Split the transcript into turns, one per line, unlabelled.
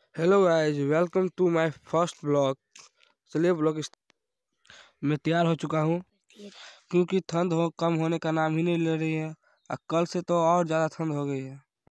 Hello guys, welcome to my first blog. चलिए मैं तैयार हो चुका हूँ क्योंकि ठंड कम होने का नाम ही नहीं ले रही है और कल से तो और ज़्यादा ठंड हो गई है।